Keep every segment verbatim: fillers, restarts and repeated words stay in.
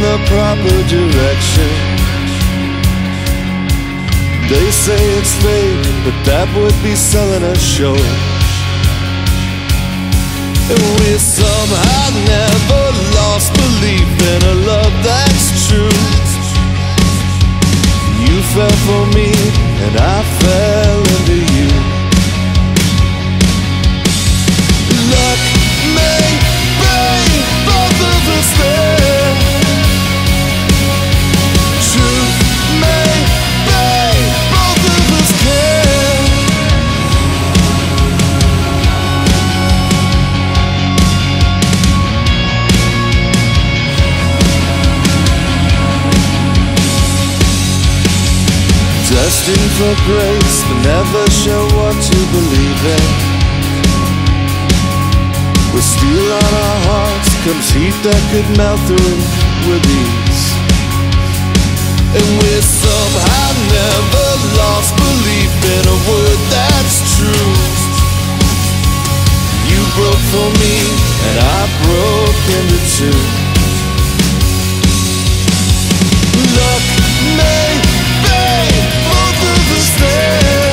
the proper direction. They say it's fake, but that would be selling a show. And we somehow never lost belief in a love that's true. You fell for me, and I fell into you. Luck may bring both of us there. Truth may bring both of us care. Destined for grace, but never sure what to believe in. With steel on our hearts comes heat that could melt through with ease. And we somehow never lost belief in a word that's true. You broke for me, and I broke into two. Luck may bring both of us there.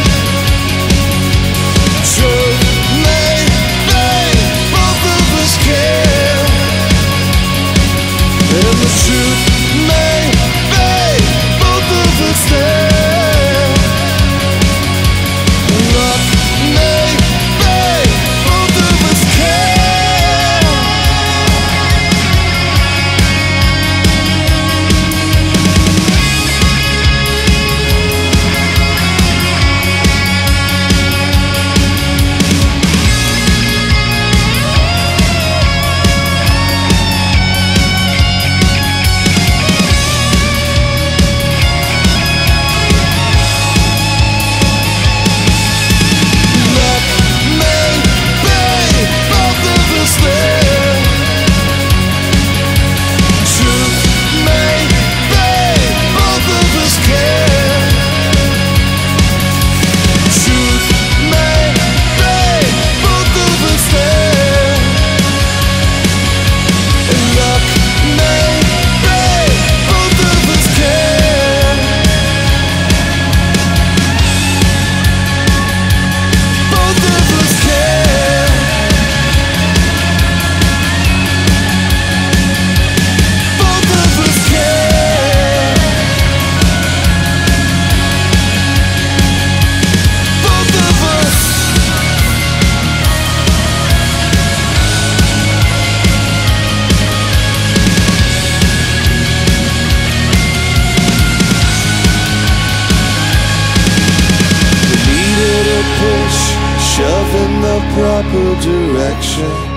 Truth may bring both of us care. And the truth may bring both of us there. Luck may bring both of us care. Shove in the proper direction.